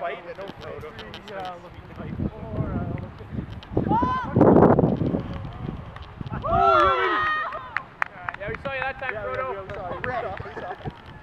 fight. No photo. Yeah, we saw you that time, Frodo. Yeah, we saw you.